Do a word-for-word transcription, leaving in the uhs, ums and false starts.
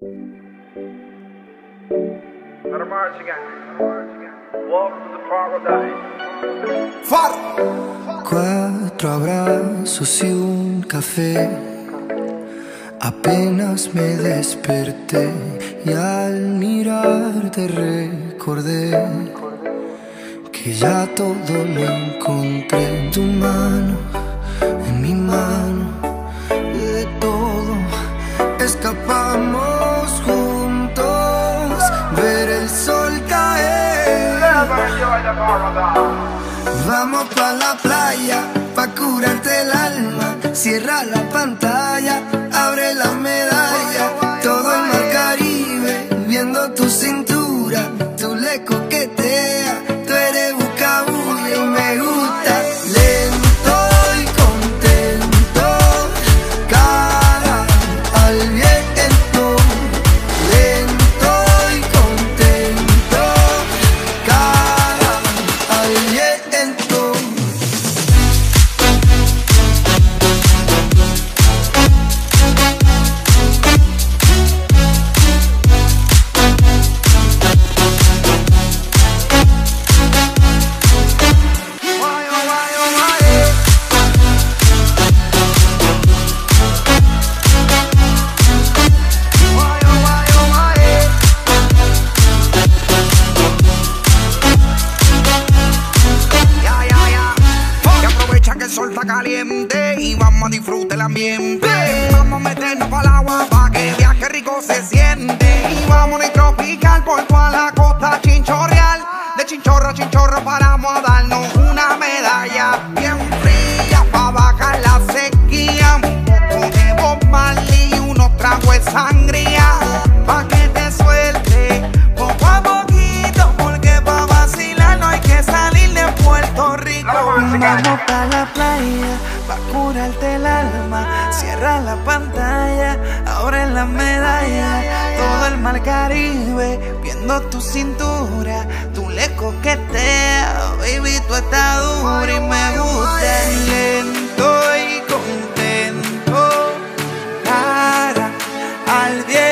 Cuatro abrazos y un café. Apenas me desperté y al mirarte recordé que ya todo lo encontré en tu mano, en mi mano. De todo escapamos juntos, ver el sol caer. Vamos pa' la playa, pa' curarte el alma. Cierra la pantalla, abre la medalla. Todo el mar Caribe, viendo tu cintura. Tú le coqueteas, tú eres buscabulla y me gusta. Lento y contento, cara al viento. Lento y contento, cara al viento. Caliente y vamos a disfrutar el ambiente. Vamos a meternos para el agua pa' que viaje rico se siente. Y vamos a ir tropical por toda la costa chinchorreal. De chinchorro a chinchorro paramos a darnos una medalla bien fría pa' bajar la sequía. Un poco de Bob Marley y unos tragos de sangría pa' que te suelte poco a poquito, porque pa' vacilar no hay que salir de Puerto Rico. Vamos pa' la playa, pa' curarte el alma. Cierra la pantalla, abre la medalla. Todo el mar Caribe, viendo tu cintura. Tú le coqueteas, baby, tú estás dura y me gusta. Lento y contento, cara al viento.